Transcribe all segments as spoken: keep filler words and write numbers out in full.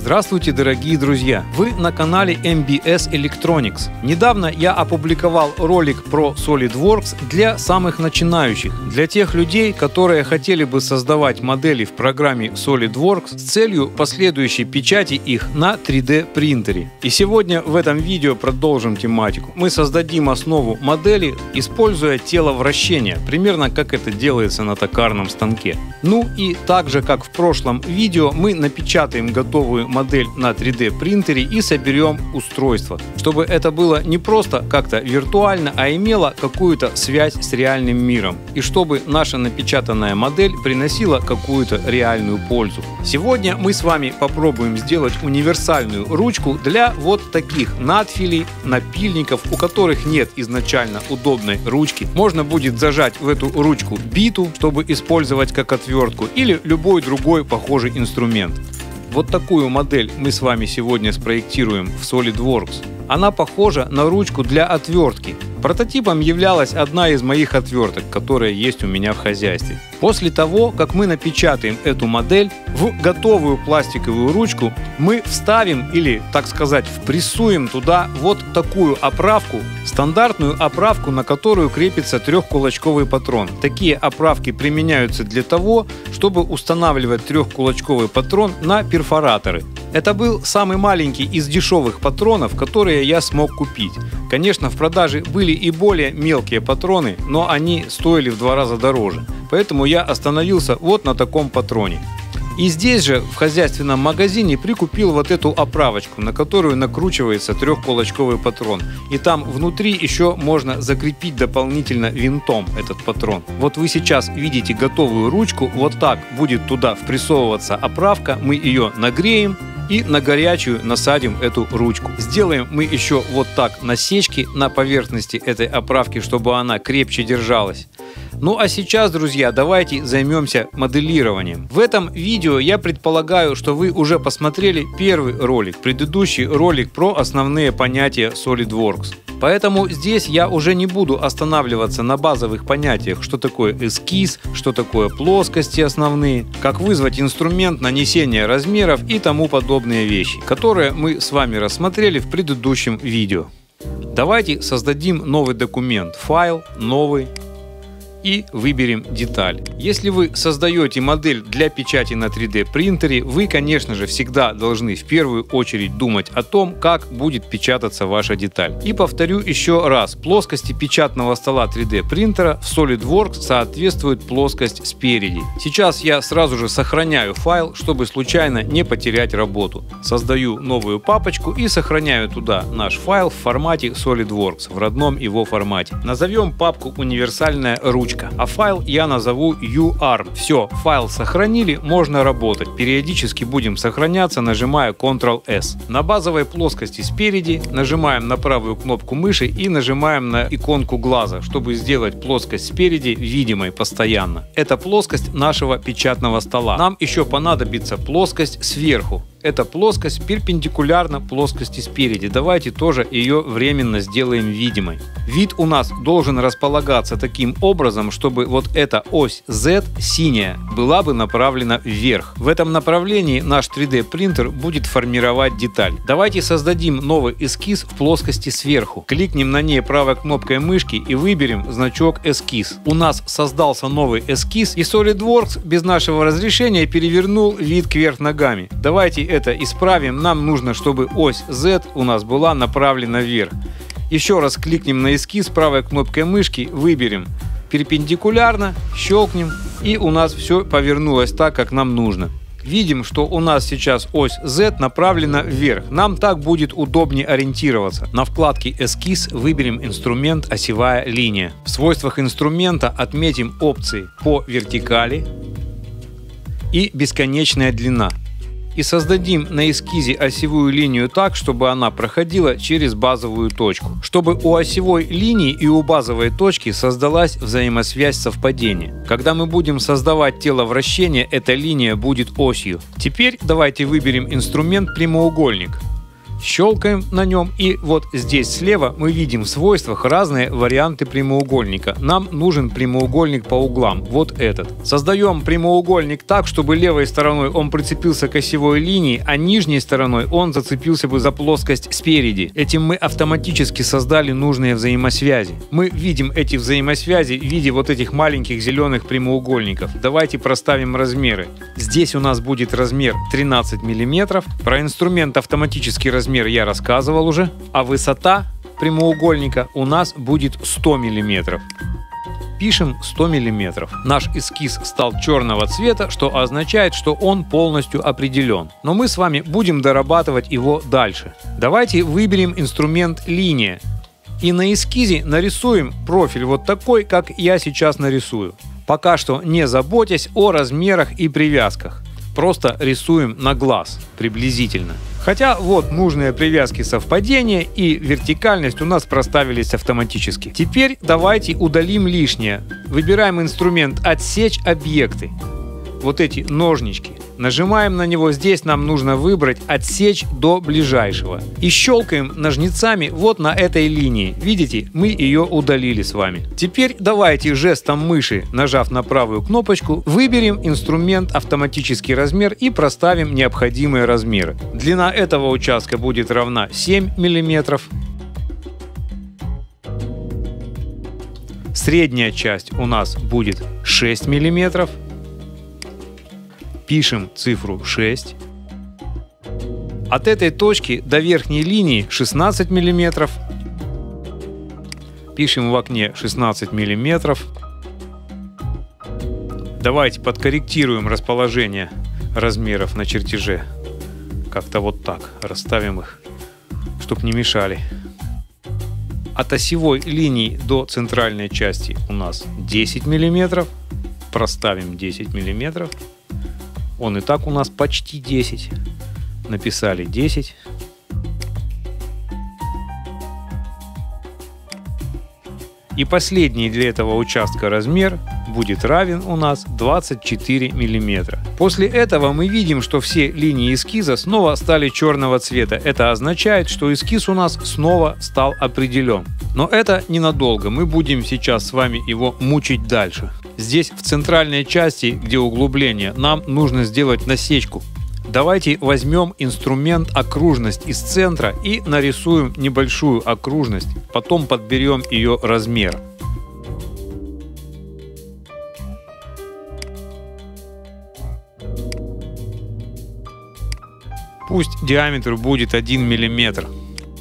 Здравствуйте, дорогие друзья! Вы на канале эм би эс Electronics. Недавно я опубликовал ролик про SolidWorks для самых начинающих, для тех людей, которые хотели бы создавать модели в программе SolidWorks с целью последующей печати их на три дэ принтере. И сегодня в этом видео продолжим тематику. Мы создадим основу модели, используя тело вращения, примерно как это делается на токарном станке. Ну и так же, как в прошлом видео, мы напечатаем готовую модель на три дэ принтере и соберем устройство, чтобы это было не просто как-то виртуально, а имело какую-то связь с реальным миром, и чтобы наша напечатанная модель приносила какую-то реальную пользу. Сегодня мы с вами попробуем сделать универсальную ручку для вот таких надфилей, напильников, у которых нет изначально удобной ручки. Можно будет зажать в эту ручку биту, чтобы использовать как отвертку, или любой другой похожий инструмент. Вот такую модель мы с вами сегодня спроектируем в SolidWorks. Она похожа на ручку для отвертки. Прототипом являлась одна из моих отверток, которая есть у меня в хозяйстве. После того, как мы напечатаем эту модель, в готовую пластиковую ручку мы вставим или, так сказать, впрессуем туда вот такую оправку, стандартную оправку, на которую крепится трехкулачковый патрон. Такие оправки применяются для того, чтобы устанавливать трехкулачковый патрон на перфораторы. Это был самый маленький из дешевых патронов, которые я смог купить. Конечно, в продаже были и более мелкие патроны, но они стоили в два раза дороже. Поэтому я остановился вот на таком патроне. И здесь же в хозяйственном магазине прикупил вот эту оправочку, на которую накручивается трехкулачковый патрон. И там внутри еще можно закрепить дополнительно винтом этот патрон. Вот вы сейчас видите готовую ручку, вот так будет туда впрессовываться оправка, мы ее нагреем и на горячую насадим эту ручку. Сделаем мы еще вот так насечки на поверхности этой оправки, чтобы она крепче держалась. Ну а сейчас, друзья, давайте займемся моделированием. В этом видео я предполагаю, что вы уже посмотрели первый ролик, предыдущий ролик про основные понятия SolidWorks. Поэтому здесь я уже не буду останавливаться на базовых понятиях, что такое эскиз, что такое плоскости основные, как вызвать инструмент нанесения размеров и тому подобные вещи, которые мы с вами рассмотрели в предыдущем видео. Давайте создадим новый документ, файл, новый. И выберем деталь. Если вы создаете модель для печати на три дэ принтере, вы, конечно же, всегда должны в первую очередь думать о том, как будет печататься ваша деталь. И повторю еще раз, плоскости печатного стола три дэ принтера в SolidWorks соответствует плоскость спереди. Сейчас я сразу же сохраняю файл, чтобы случайно не потерять работу. Создаю новую папочку и сохраняю туда наш файл в формате SolidWorks, в родном его формате. Назовем папку «Универсальная ручка», а файл я назову ю арм. Все, файл сохранили, можно работать. Периодически будем сохраняться, нажимая контрол эс. На базовой плоскости спереди нажимаем на правую кнопку мыши и нажимаем на иконку глаза, чтобы сделать плоскость спереди видимой постоянно. Это плоскость нашего печатного стола. Нам еще понадобится плоскость сверху. Эта плоскость перпендикулярна плоскости спереди. Давайте тоже ее временно сделаем видимой. Вид у нас должен располагаться таким образом, чтобы вот эта ось Z синяя была бы направлена вверх. В этом направлении наш три дэ принтер будет формировать деталь. Давайте создадим новый эскиз в плоскости сверху. Кликнем на ней правой кнопкой мышки и выберем значок эскиз. У нас создался новый эскиз, и SolidWorks без нашего разрешения перевернул вид кверх ногами. Давайте это исправим. Нам нужно, чтобы ось Z у нас была направлена вверх. Еще раз кликнем на эскиз правой кнопкой мышки, выберем перпендикулярно, щелкнем, и у нас все повернулось так, как нам нужно. Видим, что у нас сейчас ось Z направлена вверх. Нам так будет удобнее ориентироваться. На вкладке «Эскиз» выберем инструмент «Осевая линия». В свойствах инструмента отметим опции по вертикали и бесконечная длина. И создадим на эскизе осевую линию так, чтобы она проходила через базовую точку. Чтобы у осевой линии и у базовой точки создалась взаимосвязь совпадения. Когда мы будем создавать тело вращения, эта линия будет осью. Теперь давайте выберем инструмент прямоугольник. Щелкаем на нем, и вот здесь слева мы видим в свойствах разные варианты прямоугольника. Нам нужен прямоугольник по углам, вот этот. Создаем прямоугольник так, чтобы левой стороной он прицепился к осевой линии, а нижней стороной он зацепился бы за плоскость спереди. Этим мы автоматически создали нужные взаимосвязи. Мы видим эти взаимосвязи в виде вот этих маленьких зеленых прямоугольников. Давайте проставим размеры. Здесь у нас будет размер тринадцать миллиметров. Про инструмент автоматический размер я рассказывал уже, а высота прямоугольника у нас будет сто миллиметров. Пишем сто миллиметров. Наш эскиз стал черного цвета, что означает, что он полностью определен. Но мы с вами будем дорабатывать его дальше. Давайте выберем инструмент линия и на эскизе нарисуем профиль вот такой, как я сейчас нарисую. Пока что не заботясь о размерах и привязках. Просто рисуем на глаз приблизительно. Хотя вот нужные привязки совпадения и вертикальность у нас проставились автоматически. Теперь давайте удалим лишнее. Выбираем инструмент «Отсечь объекты». Вот эти ножнички. Нажимаем на него, здесь нам нужно выбрать «Отсечь до ближайшего». И щелкаем ножницами вот на этой линии. Видите, мы ее удалили с вами. Теперь давайте жестом мыши, нажав на правую кнопочку, выберем инструмент «Автоматический размер» и проставим необходимые размеры. Длина этого участка будет равна семь миллиметров. Средняя часть у нас будет шесть миллиметров. Пишем цифру шесть. От этой точки до верхней линии шестнадцать миллиметров. Пишем в окне шестнадцать миллиметров. Давайте подкорректируем расположение размеров на чертеже. Как-то вот так расставим их, чтобы не мешали. От осевой линии до центральной части у нас десять миллиметров. Проставим десять миллиметров. Он и так у нас почти десять. Написали десять. И последний для этого участка размер будет равен у нас двадцать четыре миллиметра. После этого мы видим, что все линии эскиза снова стали черного цвета. Это означает, что эскиз у нас снова стал определен. Но это ненадолго. Мы будем сейчас с вами его мучить дальше. Здесь в центральной части, где углубление, нам нужно сделать насечку. Давайте возьмем инструмент окружность из центра и нарисуем небольшую окружность. Потом подберем ее размер. Пусть диаметр будет один миллиметр.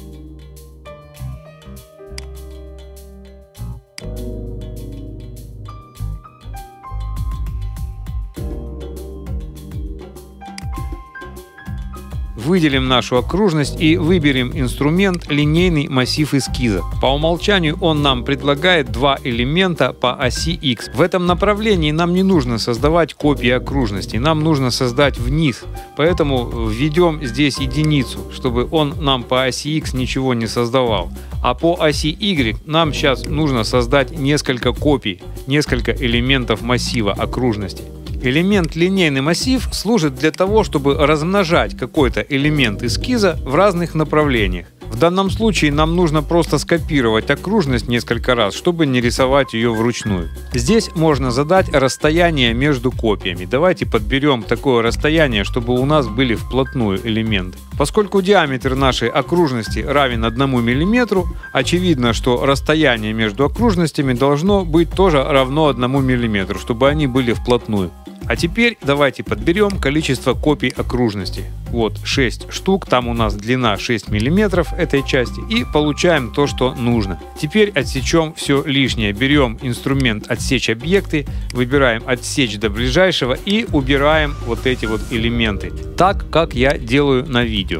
Выделим нашу окружность и выберем инструмент «Линейный массив эскиза». По умолчанию он нам предлагает два элемента по оси X. В этом направлении нам не нужно создавать копии окружности, нам нужно создать вниз. Поэтому введем здесь единицу, чтобы он нам по оси X ничего не создавал. А по оси Y нам сейчас нужно создать несколько копий, несколько элементов массива окружности. Элемент линейный массив служит для того, чтобы размножать какой-то элемент эскиза в разных направлениях. В данном случае нам нужно просто скопировать окружность несколько раз, чтобы не рисовать ее вручную. Здесь можно задать расстояние между копиями. Давайте подберем такое расстояние, чтобы у нас были вплотную элементы. Поскольку диаметр нашей окружности равен одному миллиметру, очевидно, что расстояние между окружностями должно быть тоже равно одному миллиметру, чтобы они были вплотную. А теперь давайте подберем количество копий окружности. Вот шесть штук, там у нас длина шесть миллиметров этой части, и получаем то, что нужно. Теперь отсечем все лишнее. Берем инструмент «Отсечь объекты», выбираем «Отсечь до ближайшего» и убираем вот эти вот элементы, так как я делаю на видео.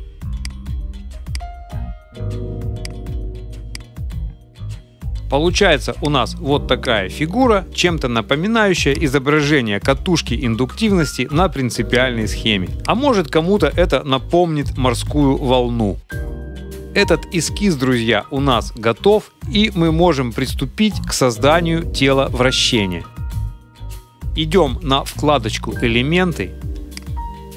Получается у нас вот такая фигура, чем-то напоминающая изображение катушки индуктивности на принципиальной схеме. А может, кому-то это напомнит морскую волну. Этот эскиз, друзья, у нас готов, и мы можем приступить к созданию тела вращения. Идем на вкладочку «Элементы».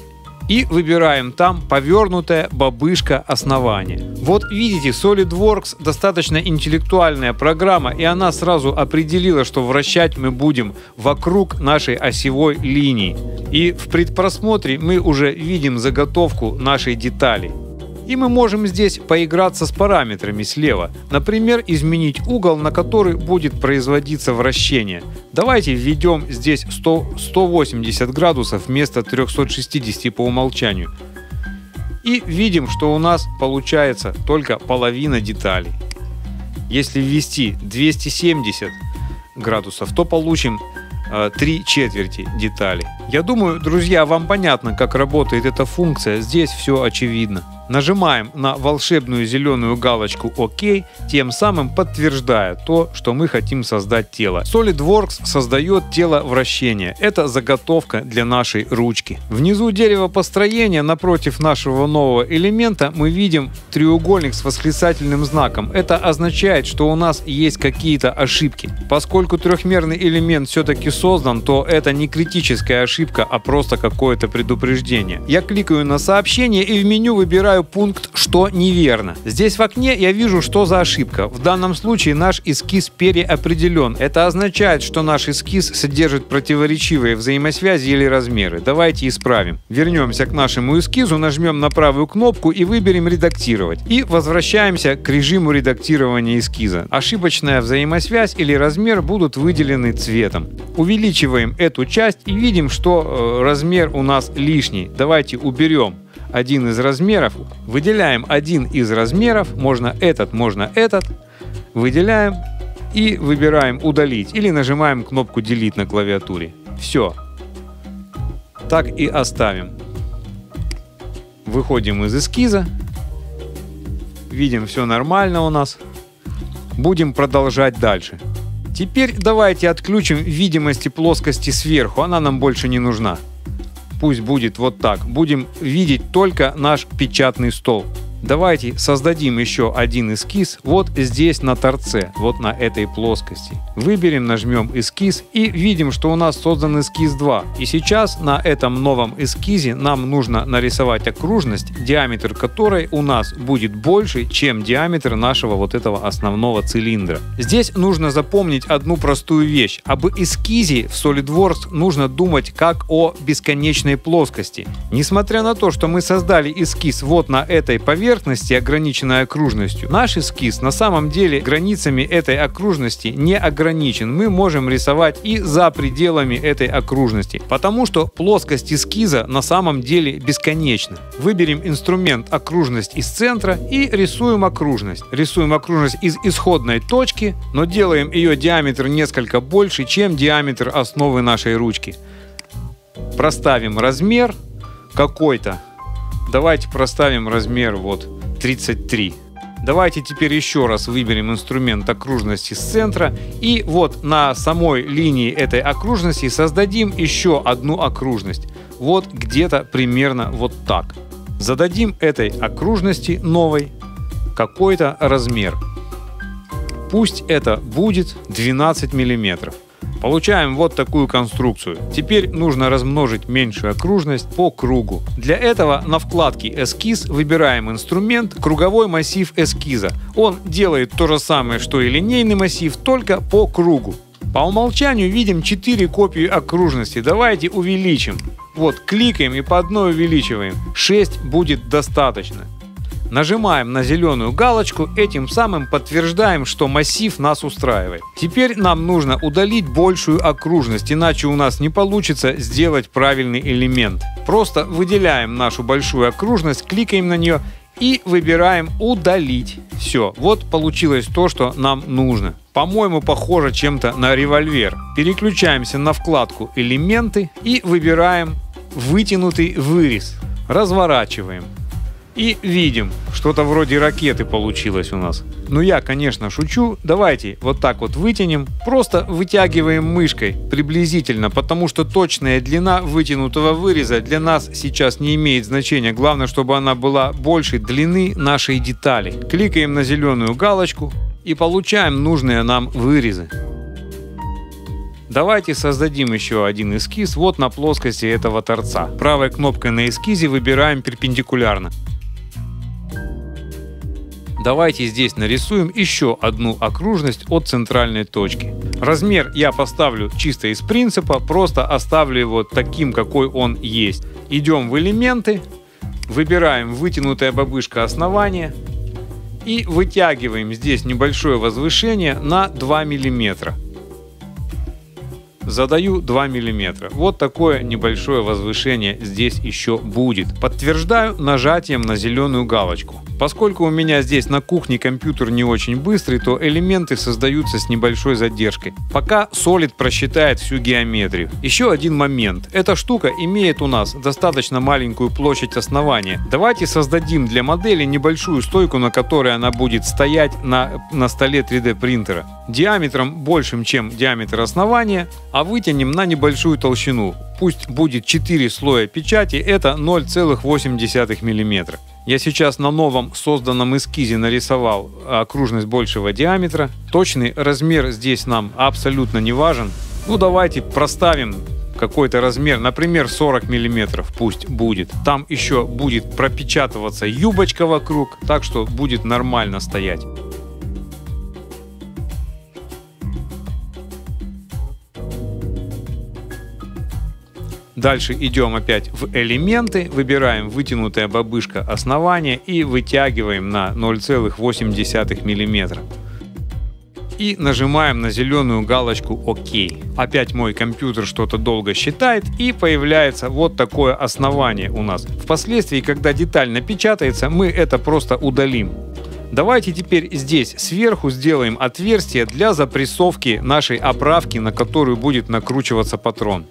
и выбираем там повернутая бабышка основания. Вот видите, SolidWorks достаточно интеллектуальная программа, и она сразу определила, что вращать мы будем вокруг нашей осевой линии. И в предпросмотре мы уже видим заготовку нашей детали. И мы можем здесь поиграться с параметрами слева. Например, изменить угол, на который будет производиться вращение. Давайте введем здесь сто, сто восемьдесят градусов вместо трёхсот шестидесяти по умолчанию. И видим, что у нас получается только половина деталей. Если ввести двести семьдесят градусов, то получим три четверти деталей. Я думаю, друзья, вам понятно, как работает эта функция. Здесь все очевидно. Нажимаем на волшебную зеленую галочку «Ок», тем самым подтверждая то, что мы хотим создать тело. SolidWorks создает тело вращения. Это заготовка для нашей ручки. Внизу дерева построения, напротив нашего нового элемента, мы видим треугольник с восклицательным знаком. Это означает, что у нас есть какие-то ошибки. Поскольку трехмерный элемент все-таки создан, то это не критическая ошибка, а просто какое-то предупреждение. Я кликаю на сообщение и в меню выбираю пункт «Что неверно». Здесь в окне я вижу, что за ошибка. В данном случае наш эскиз переопределен. Это означает, что наш эскиз содержит противоречивые взаимосвязи или размеры. Давайте исправим. Вернемся к нашему эскизу, нажмем на правую кнопку и выберем «Редактировать». И возвращаемся к режиму редактирования эскиза. Ошибочная взаимосвязь или размер будут выделены цветом. Увеличиваем эту часть и видим, что э, размер у нас лишний. Давайте уберем один из размеров, выделяем один из размеров, можно этот, можно этот, выделяем и выбираем «Удалить» или нажимаем кнопку «Delete» на клавиатуре. Все. Так и оставим. Выходим из эскиза, видим, все нормально у нас. Будем продолжать дальше. Теперь давайте отключим видимость плоскости сверху, она нам больше не нужна. Пусть будет вот так. Будем видеть только наш печатный стол. Давайте создадим еще один эскиз вот здесь на торце, вот на этой плоскости. Выберем, нажмем эскиз и видим, что у нас создан эскиз два. И сейчас на этом новом эскизе нам нужно нарисовать окружность, диаметр которой у нас будет больше, чем диаметр нашего вот этого основного цилиндра. Здесь нужно запомнить одну простую вещь. Об эскизе в SolidWorks нужно думать как о бесконечной плоскости. Несмотря на то, что мы создали эскиз вот на этой поверхности, ограниченной окружностью, наш эскиз на самом деле границами этой окружности не ограничен. Мы можем рисовать и за пределами этой окружности, потому что плоскость эскиза на самом деле бесконечна. Выберем инструмент «Окружность из центра» и рисуем окружность. Рисуем окружность из исходной точки, но делаем ее диаметр несколько больше, чем диаметр основы нашей ручки. Проставим размер какой-то. Давайте проставим размер вот тридцать три. Давайте теперь еще раз выберем инструмент «Окружность из центра» и вот на самой линии этой окружности создадим еще одну окружность. Вот где-то примерно вот так. Зададим этой окружности новой какой-то размер. Пусть это будет двенадцать миллиметров. Получаем вот такую конструкцию. Теперь нужно размножить меньшую окружность по кругу. Для этого на вкладке «Эскиз» выбираем инструмент «Круговой массив эскиза». Он делает то же самое, что и линейный массив, только по кругу. По умолчанию видим четыре копии окружности. Давайте увеличим. Вот, кликаем и по одной увеличиваем. шесть будет достаточно. Нажимаем на зеленую галочку, этим самым подтверждаем, что массив нас устраивает. Теперь нам нужно удалить большую окружность, иначе у нас не получится сделать правильный элемент. Просто выделяем нашу большую окружность, кликаем на нее и выбираем «Удалить». Все, вот получилось то, что нам нужно. По-моему, похоже чем-то на револьвер. Переключаемся на вкладку «Элементы» и выбираем «Вытянутый вырез». Разворачиваем. И видим, что-то вроде ракеты получилось у нас. Ну я, конечно, шучу. Давайте вот так вот вытянем. Просто вытягиваем мышкой приблизительно, потому что точная длина вытянутого выреза для нас сейчас не имеет значения. Главное, чтобы она была больше длины нашей детали. Кликаем на зеленую галочку и получаем нужные нам вырезы. Давайте создадим еще один эскиз вот на плоскости этого торца. Правой кнопкой на эскизе выбираем перпендикулярно. Давайте здесь нарисуем еще одну окружность от центральной точки. Размер я поставлю чисто из принципа, просто оставлю его таким, какой он есть. Идем в элементы, выбираем вытянутая бабышка основания и вытягиваем здесь небольшое возвышение на два миллиметра. Задаю два миллиметра. Вот такое небольшое возвышение здесь еще будет. Подтверждаю нажатием на зеленую галочку. Поскольку у меня здесь на кухне компьютер не очень быстрый, то элементы создаются с небольшой задержкой, пока Solid просчитает всю геометрию. Еще один момент. Эта штука имеет у нас достаточно маленькую площадь основания. Давайте создадим для модели небольшую стойку, на которой она будет стоять на, на столе три дэ принтера. Диаметром большим, чем диаметр основания, а вытянем на небольшую толщину. Пусть будет четыре слоя печати, это ноль целых восемь десятых миллиметра. Я сейчас на новом созданном эскизе нарисовал окружность большего диаметра. Точный размер здесь нам абсолютно не важен. Ну давайте проставим какой-то размер, например, сорок миллиметров пусть будет. Там еще будет пропечатываться юбочка вокруг, так что будет нормально стоять. Дальше идем опять в элементы, выбираем вытянутая бабышка основания и вытягиваем на ноль целых восемь десятых миллиметра. И нажимаем на зеленую галочку ОК. Опять мой компьютер что-то долго считает, и появляется вот такое основание у нас. Впоследствии, когда деталь напечатается, мы это просто удалим. Давайте теперь здесь сверху сделаем отверстие для запрессовки нашей оправки, на которую будет накручиваться патрон.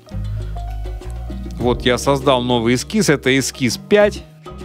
Вот я создал новый эскиз, это эскиз пять.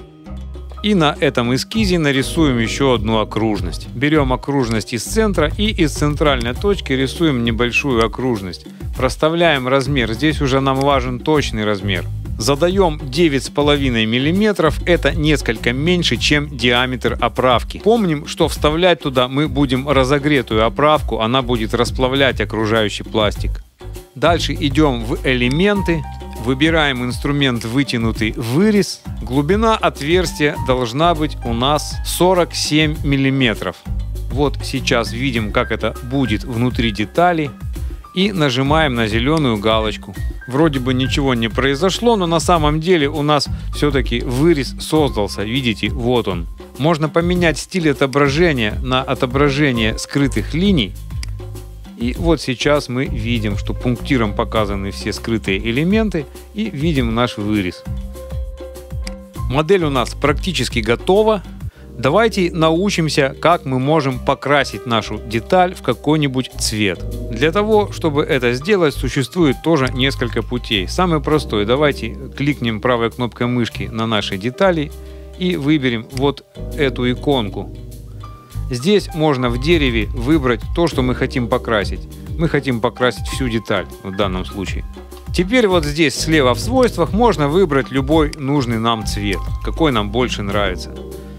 И на этом эскизе нарисуем еще одну окружность. Берем окружность из центра и из центральной точки рисуем небольшую окружность. Проставляем размер, здесь уже нам важен точный размер. Задаем девять с половиной миллиметров, это несколько меньше, чем диаметр оправки. Помним, что вставлять туда мы будем разогретую оправку, она будет расплавлять окружающий пластик. Дальше идем в элементы. Выбираем инструмент вытянутый вырез. Глубина отверстия должна быть у нас сорок семь миллиметров. Вот сейчас видим, как это будет внутри детали. И нажимаем на зеленую галочку. Вроде бы ничего не произошло, но на самом деле у нас все-таки вырез создался. Видите, вот он. Можно поменять стиль отображения на отображение скрытых линий. И вот сейчас мы видим, что пунктиром показаны все скрытые элементы и видим наш вырез. Модель у нас практически готова. Давайте научимся, как мы можем покрасить нашу деталь в какой-нибудь цвет. Для того, чтобы это сделать, существует тоже несколько путей. Самый простой. Давайте кликнем правой кнопкой мышки на наши детали и выберем вот эту иконку. Здесь можно в дереве выбрать то, что мы хотим покрасить. Мы хотим покрасить всю деталь в данном случае. Теперь вот здесь слева в свойствах можно выбрать любой нужный нам цвет, какой нам больше нравится.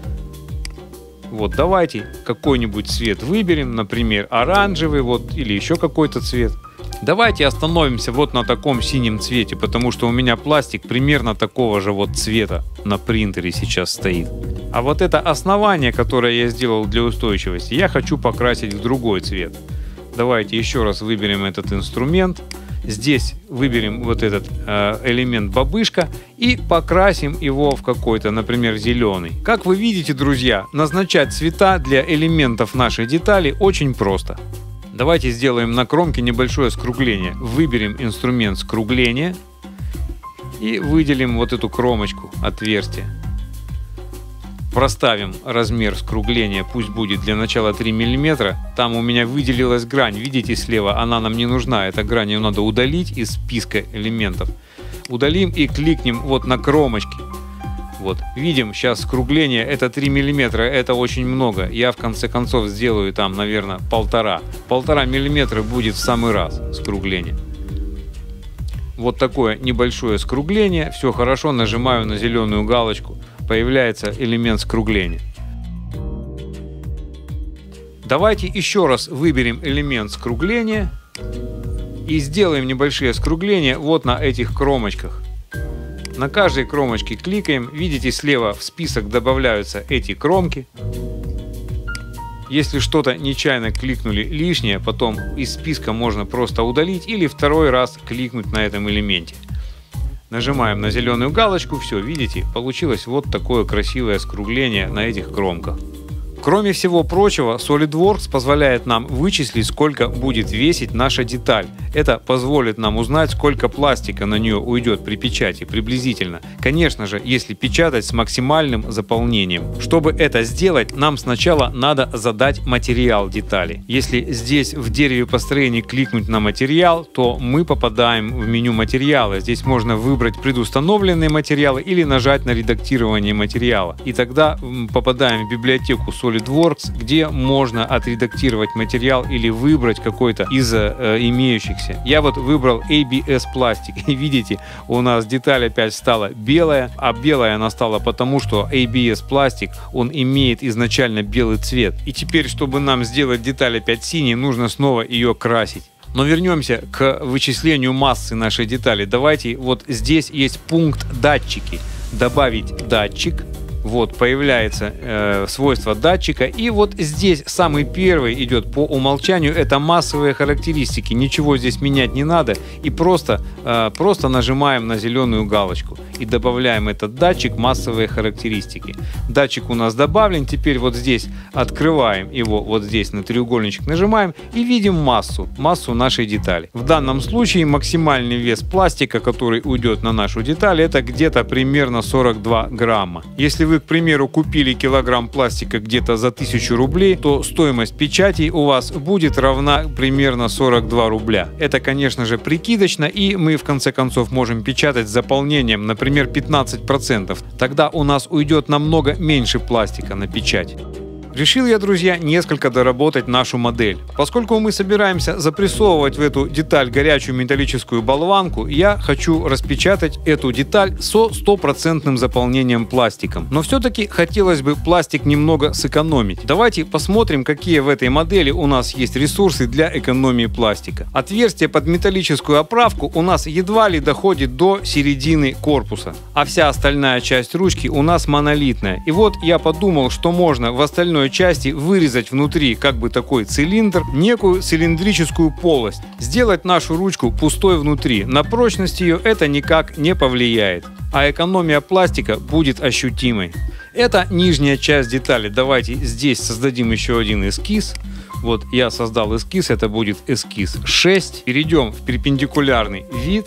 Вот давайте какой-нибудь цвет выберем, например, оранжевый вот, или еще какой-то цвет. Давайте остановимся вот на таком синем цвете, потому что у меня пластик примерно такого же вот цвета на принтере сейчас стоит. А вот это основание, которое я сделал для устойчивости, я хочу покрасить в другой цвет. Давайте еще раз выберем этот инструмент. Здесь выберем вот этот э, элемент бабышка и покрасим его в какой-то, например, зеленый. Как вы видите, друзья, назначать цвета для элементов нашей детали очень просто. Давайте сделаем на кромке небольшое скругление. Выберем инструмент скругления и выделим вот эту кромочку, отверстие. Проставим размер скругления, пусть будет для начала три миллиметра. Там у меня выделилась грань, видите слева, она нам не нужна. Эта грань ее надо удалить из списка элементов. Удалим и кликнем вот на кромочки. Вот, видим, сейчас скругление это три миллиметра, это очень много. Я в конце концов сделаю там, наверное, полтора. Полтора миллиметра будет в самый раз скругление. Вот такое небольшое скругление. Все хорошо, нажимаю на зеленую галочку. Появляется элемент скругления. Давайте еще раз выберем элемент скругления И сделаем небольшие скругления вот на этих кромочках. На каждой кромочке кликаем. Видите, слева в список добавляются эти кромки. Если что-то нечаянно кликнули лишнее, потом из списка можно просто удалить или второй раз кликнуть на этом элементе. Нажимаем на зеленую галочку, все, видите, получилось вот такое красивое скругление на этих кромках. Кроме всего прочего, SolidWorks позволяет нам вычислить, сколько будет весить наша деталь. Это позволит нам узнать, сколько пластика на нее уйдет при печати приблизительно. Конечно же, если печатать с максимальным заполнением. Чтобы это сделать, нам сначала надо задать материал детали. Если здесь в дереве построения кликнуть на материал, то мы попадаем в меню материала. Здесь можно выбрать предустановленные материалы или нажать на редактирование материала. И тогда попадаем в библиотеку SolidWorks, где можно отредактировать материал или выбрать какой-то из э, имеющихся. Я вот выбрал эй би эс пластик. И видите, у нас деталь опять стала белая, а белая она стала потому, что эй би эс пластик, он имеет изначально белый цвет. И теперь, чтобы нам сделать деталь опять синей, нужно снова ее красить. Но вернемся к вычислению массы нашей детали. Давайте, вот здесь есть пункт датчики. Добавить датчик. Вот появляется э, свойство датчика, и вот здесь самый первый идет по умолчанию, это массовые характеристики, ничего здесь менять не надо, и просто, э, просто нажимаем на зеленую галочку и добавляем этот датчик массовые характеристики. Датчик у нас добавлен, теперь вот здесь открываем его, вот здесь на треугольничек нажимаем и видим массу, массу нашей детали. В данном случае максимальный вес пластика, который уйдет на нашу деталь, это где-то примерно сорок два грамма. Если вы Вы, к примеру, купили килограмм пластика где-то за тысячу рублей, то стоимость печати у вас будет равна примерно сорок два рубля. Это, конечно же, прикидочно, и мы в конце концов можем печатать с заполнением, например, пятнадцать процентов. Тогда у нас уйдет намного меньше пластика на печать. Решил я, друзья, несколько доработать нашу модель. Поскольку мы собираемся запрессовывать в эту деталь горячую металлическую болванку, я хочу распечатать эту деталь со стопроцентным заполнением пластиком. Но все-таки хотелось бы пластик немного сэкономить. Давайте посмотрим, какие в этой модели у нас есть ресурсы для экономии пластика. Отверстие под металлическую оправку у нас едва ли доходит до середины корпуса, а вся остальная часть ручки у нас монолитная. И вот я подумал, что можно в остальной части вырезать внутри как бы такой цилиндр, некую цилиндрическую полость, сделать нашу ручку пустой внутри. На прочность ее это никак не повлияет, а экономия пластика будет ощутимой. Это нижняя часть детали. Давайте здесь создадим еще один эскиз. Вот я создал эскиз, это будет эскиз шесть. Перейдем в перпендикулярный вид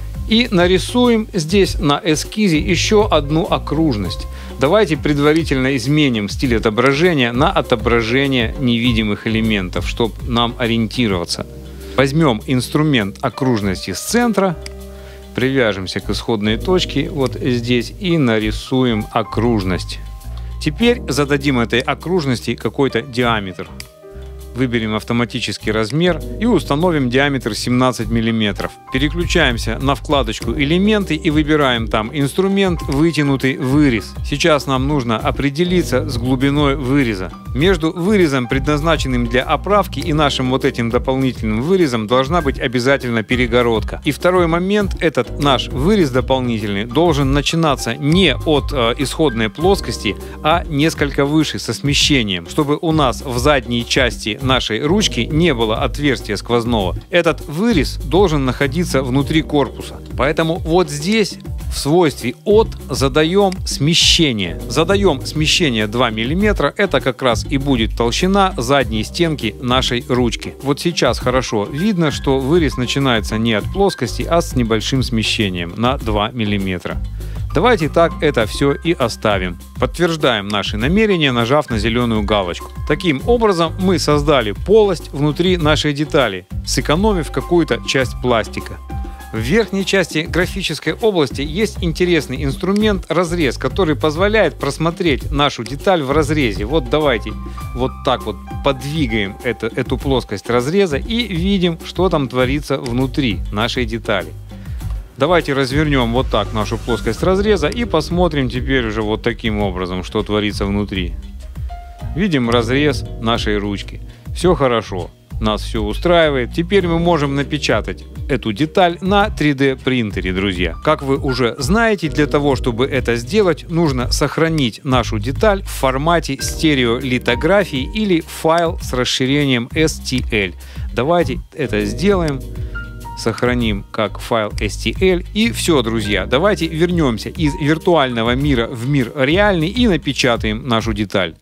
и нарисуем здесь на эскизе еще одну окружность. Давайте предварительно изменим стиль отображения на отображение невидимых элементов, чтобы нам ориентироваться. Возьмем инструмент окружности с центра, привяжемся к исходной точке вот здесь и нарисуем окружность. Теперь зададим этой окружности какой-то диаметр. Выберем автоматический размер и установим диаметр семнадцать миллиметров. Переключаемся на вкладочку «Элементы» и выбираем там инструмент «Вытянутый вырез». Сейчас нам нужно определиться с глубиной выреза. Между вырезом, предназначенным для оправки, и нашим вот этим дополнительным вырезом должна быть обязательно перегородка. И второй момент, этот наш вырез дополнительный должен начинаться не от э, исходной плоскости, а несколько выше, со смещением, чтобы у нас в задней части нашей ручки не было отверстия сквозного. Этот вырез должен находиться внутри корпуса. Поэтому вот здесь в свойстве «От» задаем смещение. Задаем смещение два миллиметра. Это как раз и будет толщина задней стенки нашей ручки. Вот сейчас хорошо видно, что вырез начинается не от плоскости, а с небольшим смещением на два миллиметра. Давайте так это все и оставим. Подтверждаем наши намерения, нажав на зеленую галочку. Таким образом мы создали полость внутри нашей детали, сэкономив какую-то часть пластика. В верхней части графической области есть интересный инструмент разрез, который позволяет просмотреть нашу деталь в разрезе. Вот давайте вот так вот подвигаем это, эту плоскость разреза и видим, что там творится внутри нашей детали. Давайте развернем вот так нашу плоскость разреза и посмотрим теперь уже вот таким образом, что творится внутри. Видим разрез нашей ручки. Все хорошо. нас все устраивает. Теперь мы можем напечатать эту деталь на три дэ принтере, друзья. Как вы уже знаете, для того, чтобы это сделать, нужно сохранить нашу деталь в формате стереолитографии или файл с расширением эс ти эл. Давайте это сделаем. Сохраним как файл эс ти эл. И все, друзья, давайте вернемся из виртуального мира в мир реальный и напечатаем нашу деталь.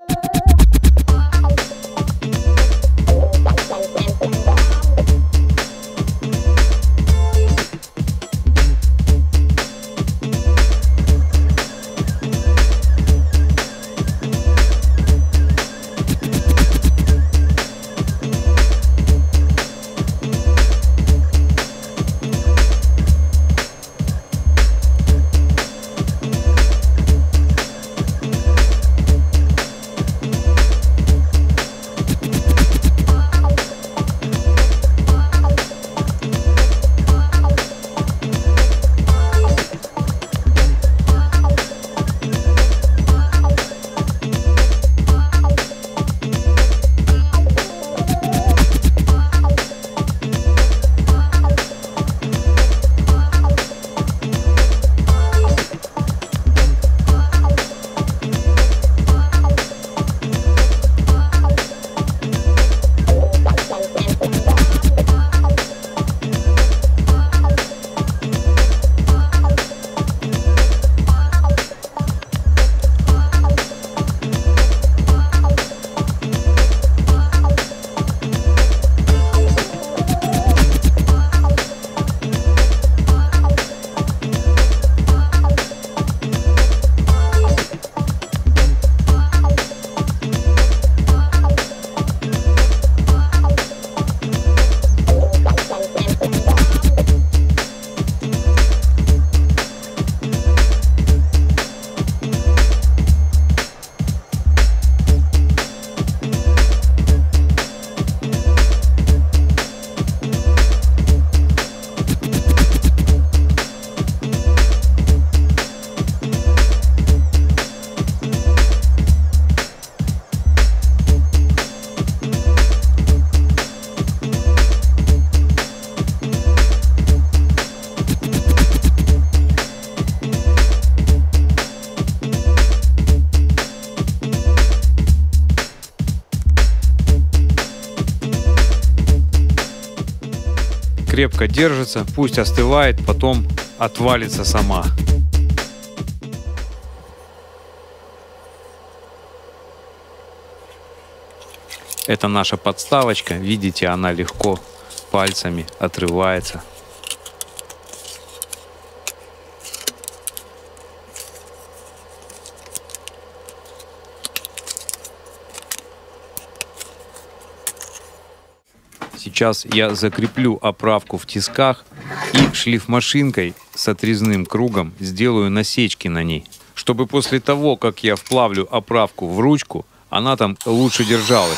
Крепко держится, пусть остывает, потом отвалится сама. Это наша подставочка, видите, она легко пальцами отрывается. Сейчас я закреплю оправку в тисках и шлифмашинкой с отрезным кругом сделаю насечки на ней, чтобы после того, как я вплавлю оправку в ручку, она там лучше держалась.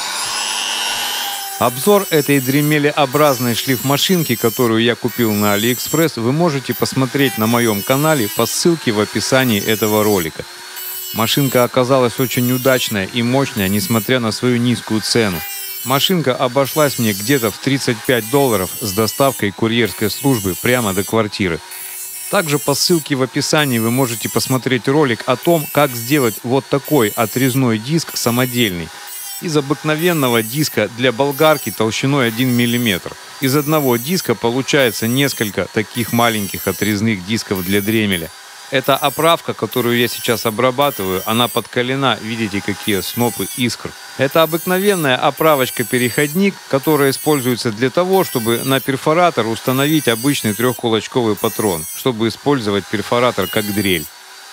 Обзор этой дремелеобразной шлифмашинки, которую я купил на AliExpress, вы можете посмотреть на моем канале по ссылке в описании этого ролика. Машинка оказалась очень удачная и мощная, несмотря на свою низкую цену. Машинка обошлась мне где-то в тридцать пять долларов с доставкой курьерской службы прямо до квартиры. Также по ссылке в описании вы можете посмотреть ролик о том, как сделать вот такой отрезной диск самодельный. Из обыкновенного диска для болгарки толщиной один миллиметр. Из одного диска получается несколько таких маленьких отрезных дисков для дремеля. Эта оправка, которую я сейчас обрабатываю, она подкалена, видите, какие снопы искр. Это обыкновенная оправочка-переходник, которая используется для того, чтобы на перфоратор установить обычный трехкулачковый патрон, чтобы использовать перфоратор как дрель.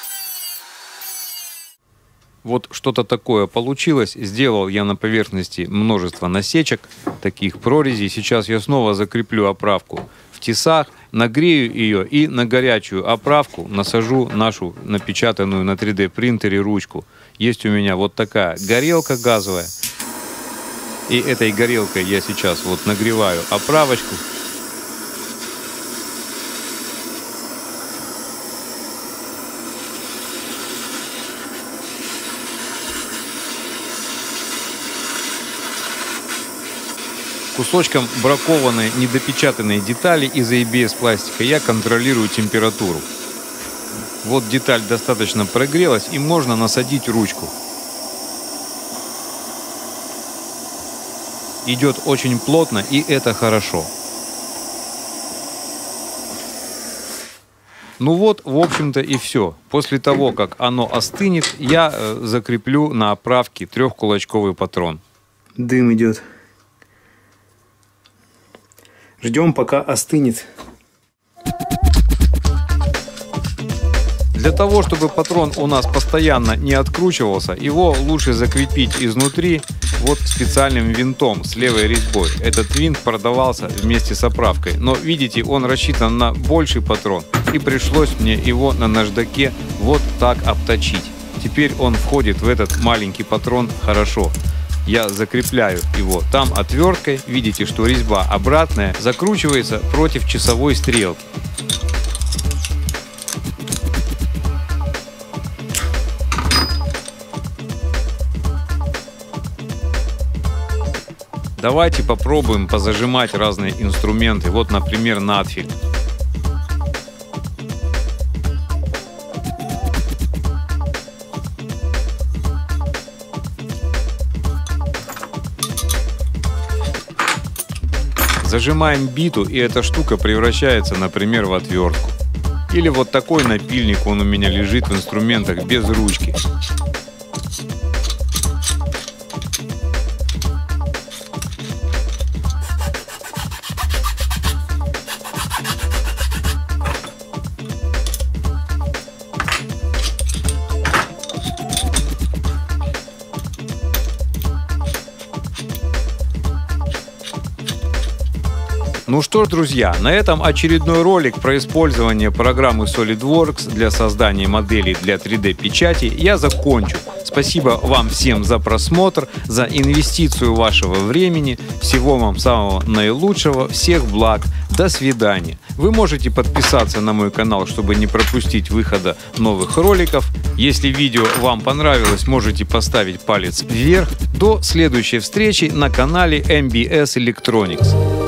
Вот что-то такое получилось. Сделал я на поверхности множество насечек, таких прорезей. Сейчас я снова закреплю оправку в тесах, нагрею ее и на горячую оправку насажу нашу напечатанную на три дэ принтере ручку. Есть у меня вот такая горелка газовая. И этой горелкой я сейчас вот нагреваю оправочку. кусочком бракованной недопечатанной детали из эй би эс пластика я контролирую температуру. Вот деталь достаточно прогрелась, и можно насадить ручку. Идет очень плотно, и это хорошо. Ну вот, в общем-то, и все. После того, как оно остынет, я э, закреплю на оправке трехкулачковый патрон. Дым идет. Ждем, пока остынет. Для того, чтобы патрон у нас постоянно не откручивался, его лучше закрепить изнутри вот специальным винтом с левой резьбой. Этот винт продавался вместе с оправкой, но видите, он рассчитан на больший патрон, и пришлось мне его на наждаке вот так обточить. Теперь он входит в этот маленький патрон хорошо. Я закрепляю его там отверткой, видите, что резьба обратная, закручивается против часовой стрелки. Давайте попробуем позажимать разные инструменты. Вот, например, надфиль. Зажимаем биту, и эта штука превращается, например, в отвертку. Или вот такой напильник, он у меня лежит в инструментах без ручки. Ну что ж, друзья, на этом очередной ролик про использование программы SolidWorks для создания моделей для три дэ печати я закончу. Спасибо вам всем за просмотр, за инвестицию вашего времени. Всего вам самого наилучшего, всех благ. До свидания. Вы можете подписаться на мой канал, чтобы не пропустить выхода новых роликов. Если видео вам понравилось, можете поставить палец вверх. До следующей встречи на канале эм би эс Electronics.